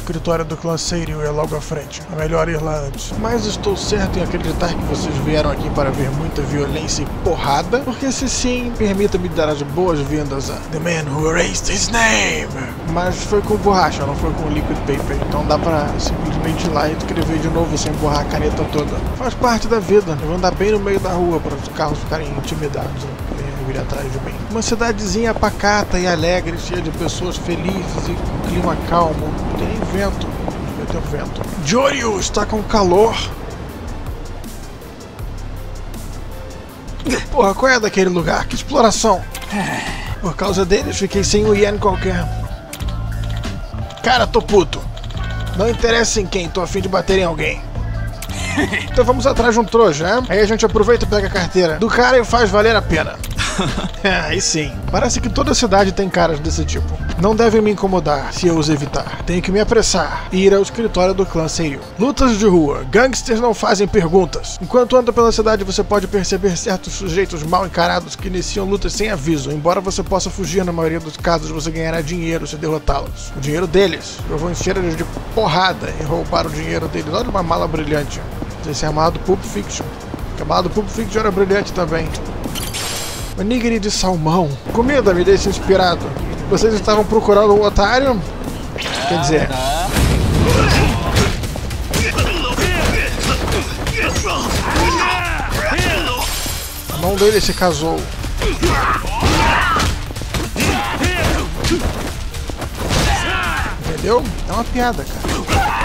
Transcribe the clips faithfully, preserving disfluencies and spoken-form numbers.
escritório do clã Seiryu é logo à frente. É melhor ir lá antes. Mas estou certo em acreditar que vocês vieram aqui para ver muita violência e porrada, porque se sim, permita-me dar as boas-vindas a The Man Who Erased His Name. Mas foi com borracha, não foi com liquid paper. Então dá pra simplesmente ir lá e escrever de novo sem borrar a caneta toda. Faz parte da vida. Eu vou andar bem no meio da rua para os carros ficarem intimidados e vir atrás de mim. Uma cidadezinha pacata e alegre, cheia de pessoas felizes e com clima calmo. Não tem nem vento. Não tem vento. Joryu está com calor. Porra, qual é daquele lugar? Que exploração! Por causa deles, fiquei sem um yen qualquer. Cara, tô puto. Não interessa em quem, tô a fim de bater em alguém. Então vamos atrás de um trouxa, né? Aí a gente aproveita e pega a carteira do cara e faz valer a pena. Aí sim. Parece que toda cidade tem caras desse tipo. Não devem me incomodar se eu os evitar. Tenho que me apressar e ir ao escritório do clã Seiryu. Lutas de rua. Gangsters não fazem perguntas. Enquanto anda pela cidade, você pode perceber certos sujeitos mal encarados que iniciam lutas sem aviso. Embora você possa fugir, na maioria dos casos você ganhará dinheiro se derrotá-los. O dinheiro deles. Eu vou encher eles de porrada e roubar o dinheiro deles. Olha uma mala brilhante. Esse é amado Pulp Fiction. Amado Pulp Fiction era brilhante também. Onigiri de salmão. Comida me deixa inspirado. Vocês estavam procurando um otário? Quer dizer... A mão dele se casou. Entendeu? É uma piada, cara.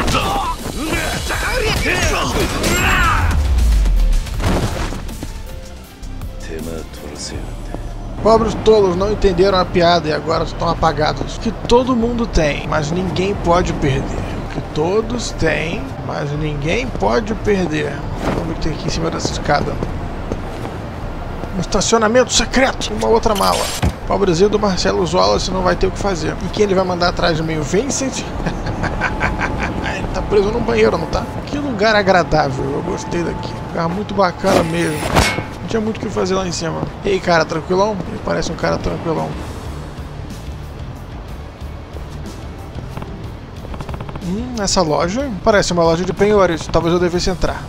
Pobres tolos não entenderam a piada e agora estão apagados. Que todo mundo tem, mas ninguém pode perder. Que todos têm, mas ninguém pode perder. Vamos ter aqui em cima dessa escada. Um estacionamento secreto. Uma outra mala. Pobrezinho do Marcelo Wallace não vai ter o que fazer. E quem ele vai mandar atrás de mim? O Vincent? Ele tá preso num banheiro, não tá? Que lugar agradável. Eu gostei daqui. Lugar muito bacana mesmo. Não tinha muito o que fazer lá em cima. E aí, cara, tranquilão? Ele parece um cara tranquilão. Hum, essa loja parece uma loja de penhores. Talvez eu devesse entrar.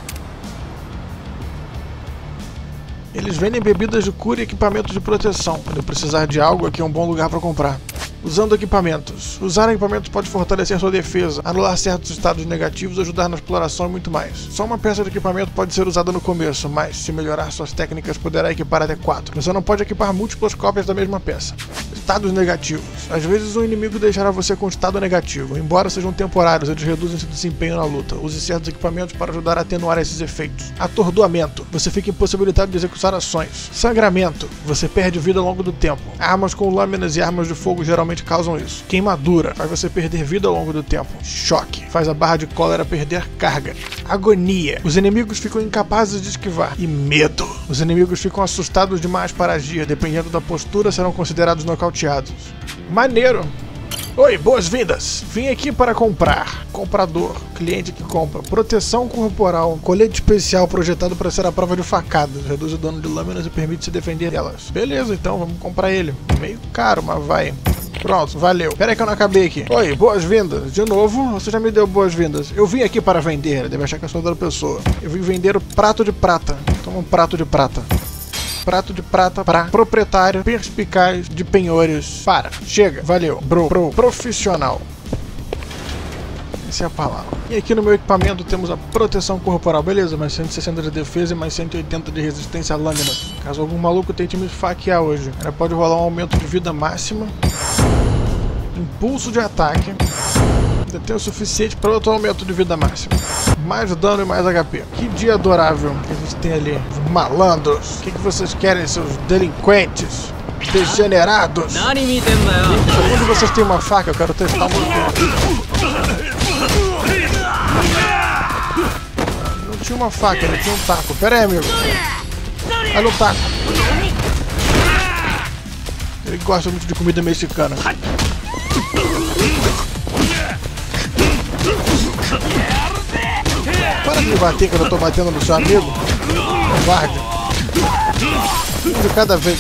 Eles vendem bebidas de cura e equipamentos de proteção. Quando eu precisar de algo, aqui é um bom lugar para comprar. Usando equipamentos. Usar equipamentos pode fortalecer sua defesa, anular certos estados negativos, ajudar na exploração e muito mais. Só uma peça de equipamento pode ser usada no começo, mas se melhorar suas técnicas poderá equipar até quatro. Você não pode equipar múltiplas cópias da mesma peça. Estados negativos. Às vezes um inimigo deixará você com estado negativo. Embora sejam temporários, eles reduzem seu desempenho na luta. Use certos equipamentos para ajudar a atenuar esses efeitos. Atordoamento. Você fica impossibilitado de executar ações. Sangramento. Você perde vida ao longo do tempo. Armas com lâminas e armas de fogo geralmente causam isso. Queimadura. Faz você perder vida ao longo do tempo. Choque. Faz a barra de cólera perder carga. Agonia. Os inimigos ficam incapazes de esquivar. E medo. Os inimigos ficam assustados demais para agir. Dependendo da postura, serão considerados nocauteados. Maneiro. Oi, boas-vindas. Vim aqui para comprar. Comprador. Cliente que compra. Proteção corporal. Colete especial projetado para ser a prova de facadas. Reduz o dano de lâminas e permite se defender delas. Beleza, então vamos comprar ele. Meio caro, mas vai. Pronto, valeu. Pera aí que eu não acabei aqui. Oi, boas-vindas. De novo, você já me deu boas-vindas. Eu vim aqui para vender. Deve achar que eu sou outra pessoa. Eu vim vender o prato de prata. Toma um prato de prata. Prato de prata para proprietário perspicaz de penhores. Para, chega, valeu. Bro, pro, profissional. Essa é a palavra. E aqui no meu equipamento temos a proteção corporal. Beleza, mais cento e sessenta de defesa e mais cento e oitenta de resistência a lâminas. Caso algum maluco tente me esfaquear hoje. Ela pode rolar um aumento de vida máxima. Impulso de ataque. Ainda tem o suficiente para outro aumento de vida máxima. Mais dano e mais H P. Que dia adorável que a gente tem ali. Os malandros. O que, que vocês querem, seus delinquentes? Degenerados. Onde vocês têm uma faca? Eu quero testar muito. Não tinha uma faca, não tinha um taco. Pera aí, amigo. Olha o taco. Ele gosta muito de comida mexicana. Para de me bater quando eu tô batendo no seu amigo. Covarde. Um de cada vez.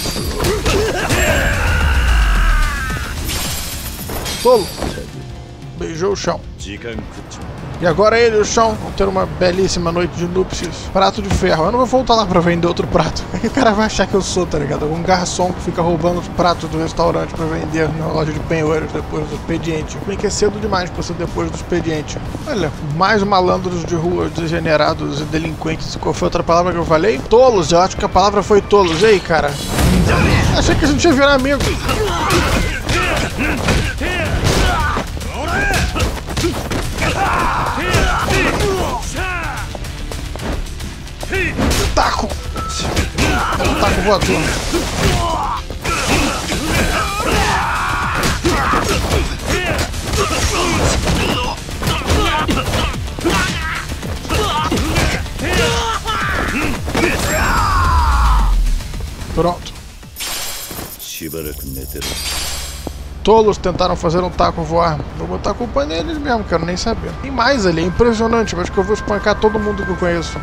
Tolo. Beijou o chão. E agora ele e o Sean vão ter uma belíssima noite de núpcias. Prato de ferro. Eu não vou voltar lá pra vender outro prato. O que o cara vai achar que eu sou, tá ligado? Um garçom que fica roubando os pratos do restaurante pra vender na loja de penhores depois do expediente. Bem que é cedo demais pra ser depois do expediente. Olha, mais malandros de rua, degenerados e delinquentes. Qual foi a outra palavra que eu falei? Tolos. Eu acho que a palavra foi tolos. Ei, cara. Achei que a gente ia virar amigo. Taco! Taco voador! Pronto. Tolos tentaram fazer um taco voar. Vou botar a culpa neles mesmo, quero nem saber. Tem mais ali, é impressionante. Acho que eu vou espancar todo mundo que eu conheço.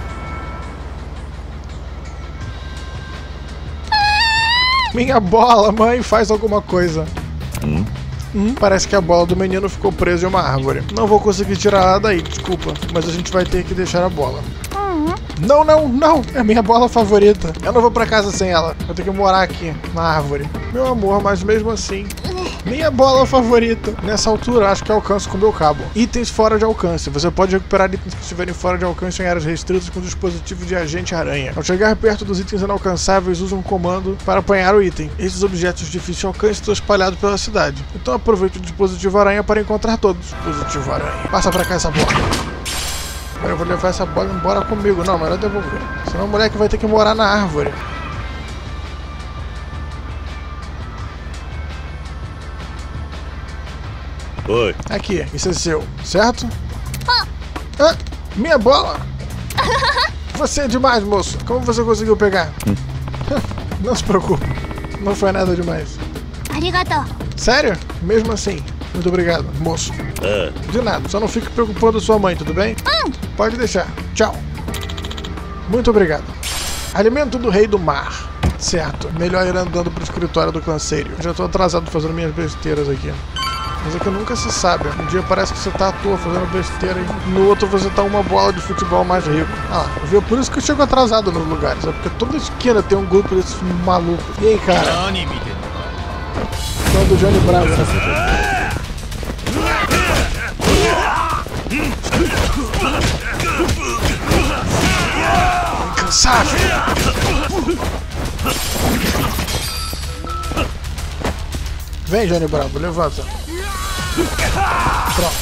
Minha bola, mãe, faz alguma coisa. Hum? Hum, parece que a bola do menino ficou presa em uma árvore. Não vou conseguir tirar ela daí, desculpa. Mas a gente vai ter que deixar a bola. Não, não, não! É minha bola favorita. Eu não vou pra casa sem ela. Eu tenho que morar aqui, na árvore. Meu amor, mas mesmo assim... Minha bola favorita. Nessa altura, acho que alcanço com o meu cabo. Itens fora de alcance. Você pode recuperar itens que estiverem fora de alcance em áreas restritas com dispositivo de agente aranha. Ao chegar perto dos itens inalcançáveis, use um comando para apanhar o item. Esses objetos de difícil alcance estão espalhados pela cidade. Então aproveite o dispositivo aranha para encontrar todos. Dispositivo aranha. Passa pra cá essa bola. Agora eu vou levar essa bola embora comigo. Não, melhor devolver. Senão o moleque vai ter que morar na árvore. Oi. Aqui, isso é seu, certo? Ah, minha bola! Você é demais, moço. Como você conseguiu pegar? Não se preocupe. Não foi nada demais. Sério? Mesmo assim. Muito obrigado, moço. É. De nada, só não fique preocupando sua mãe, tudo bem? Pode deixar. Tchau. Muito obrigado. Alimento do rei do mar. Certo, melhor ir andando pro escritório do clanceiro. Já tô atrasado fazendo minhas besteiras aqui. Mas é que nunca se sabe. Um dia parece que você tá à toa fazendo besteira e no outro você tá uma bola de futebol mais rico. Ah, viu? Por isso que eu chego atrasado nos lugares. É porque toda esquina tem um grupo desses malucos. E aí, cara? Sou do Johnny Bravo. Incansável! Vem, Johnny Bravo, levanta. Pronto.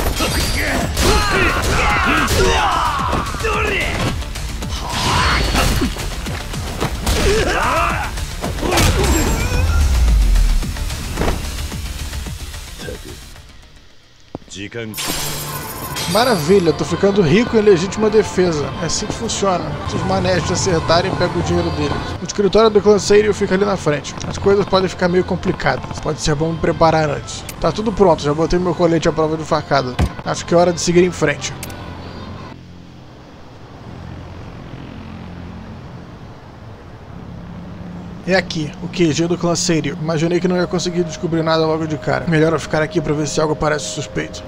Maravilha, tô ficando rico em legítima defesa. É assim que funciona. Se os manés te acertarem, pega o dinheiro deles. O escritório do clanceiro fica ali na frente. As coisas podem ficar meio complicadas. Pode ser bom me preparar antes. Tá tudo pronto, já botei meu colete à prova de facada. Acho que é hora de seguir em frente. É aqui, o Q G do clanceiro. Imaginei que não ia conseguir descobrir nada logo de cara. Melhor eu ficar aqui pra ver se algo parece suspeito.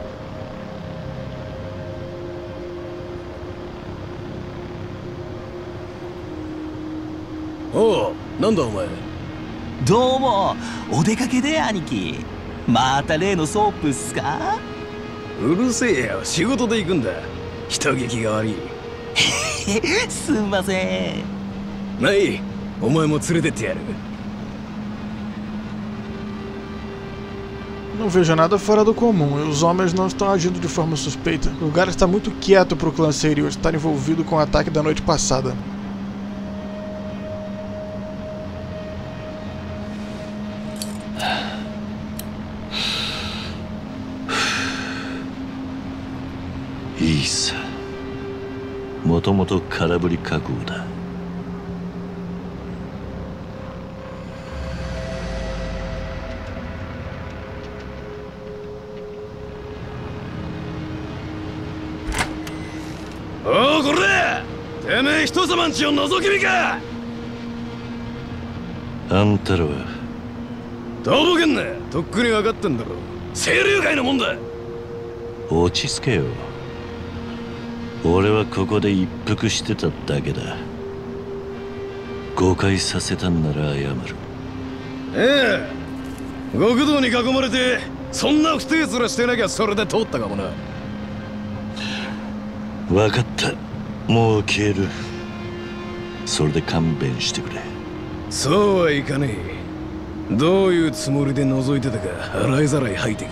Oh, なんだお前。 どうも、お出かけで兄貴。また例のソープっすか？ うるせえよ、仕事で行くんだ。人聞きが悪い。 すんません。 ない、お前も連れてってやる。 Não vejo nada fora do comum, e os homens não estão agindo de forma suspeita. O lugar está muito quieto para o clanceiro estar envolvido com o ataque da noite passada. Isso. もともと空振り覚悟だ。 おお、これてめえ人様んちを覗き見か。 あんたらはとぼけんな、とっくに分かってんだろ。清流会のもんだ。 落ち着けよ。俺はここで一服してただけだ。誤解させたんなら謝る。 ええ、極道に囲まれてそんな不定面してなきゃそれで通ったかもな。 分かった、もう消える。それで勘弁してくれ。 そうはいかねえ。どういうつもりで覗いてたか洗いざらい吐いて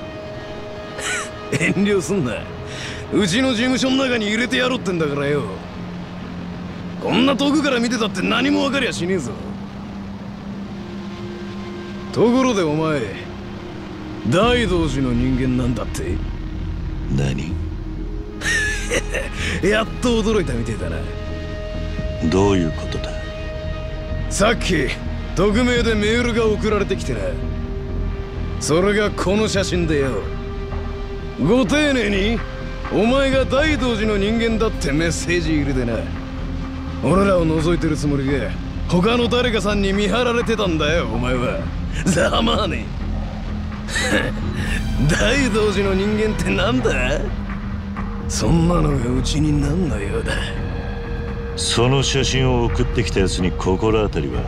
け。遠慮すんな。うちの事務所の中に入れてやろうってんだからよ。こんな遠くから見てたって何も分かりゃしねえぞ。ところでお前、大道寺の人間なんだって？ 何？ やっと驚いたみてえだな。 どういうことだ？ さっき匿名でメールが送られてきてな。それがこの写真でよ。ご丁寧にお前が大道寺の人間だってメッセージ入れてな。俺らを覗いてるつもりが他の誰かさんに見張られてたんだよ。お前はざまあねえ。大道寺の人間ってなんだ？そんなのがうちになんのようだ。 その写真を送ってきたやつに心当たりは？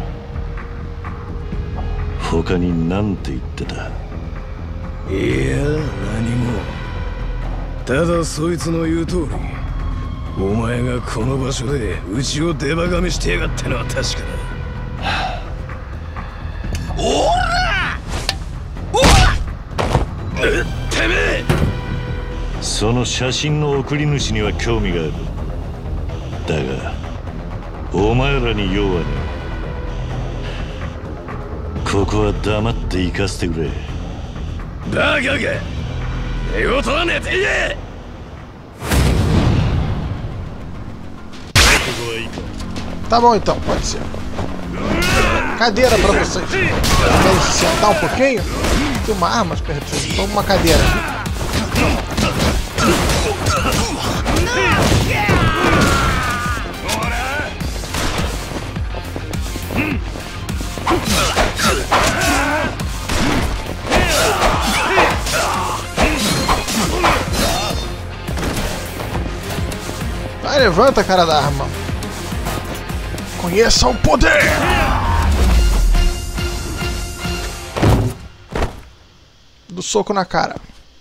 他に何て言ってた？ いや、何も。ただそいつの言う通り、お前がこの場所でうちをデバガメしてやがったのは確かだ。おら！おら！てめえ！ その写真の送り主には興味がある。だがお前らに用はねえ。ここは黙って行かせてくれ。 バカが寝言は寝て言え。 Tá bom então, pode ser. Cadeira pra vocês. Querem se sentar um pouquinho? Tem uma arma pertinho. Toma uma cadeira. Vai, levanta a cara da arma. Conheça o poder! Do soco na cara.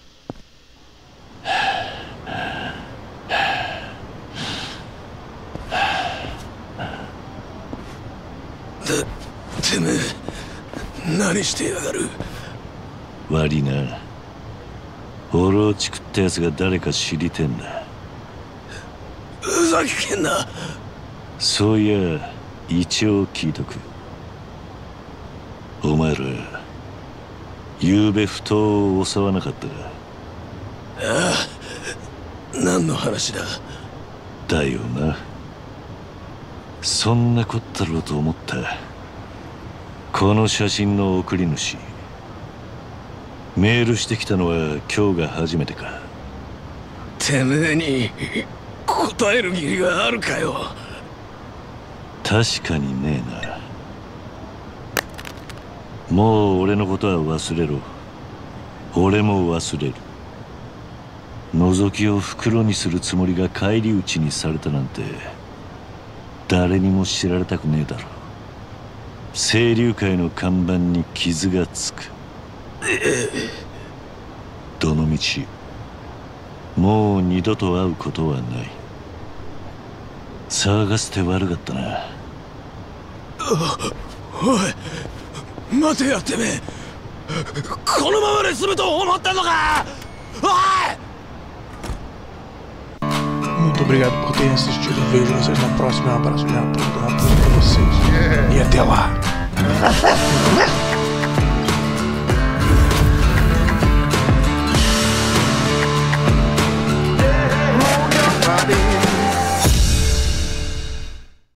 Te me, nani shite yagaru? 悪いな。オロチ食ったやつが誰か知りてんだ。 ふざけんな。 そういや一応聞いとく。お前ら昨べ不当を襲わなかったか？ ああ、何の話だ？ だよな。そんなこったろうと思った。この写真の送り主、メールしてきたのは今日が初めてか？ てめえに答える義理があるかよ。 確かにねえな。もう俺のことは忘れろ。俺も忘れる。覗きを袋にするつもりが返り討ちにされたなんて誰にも知られたくねえだろ。清流会の看板に傷がつく。どのみちもう二度と会うことはない。騒がせて悪かったな。 おい、待てやてめえ。このままで済むと思ったのか。おい Muito obrigado por terem assistido. Vejo vocês na próxima. Um abraço de apoio, um abraço pra vocês. E até lá.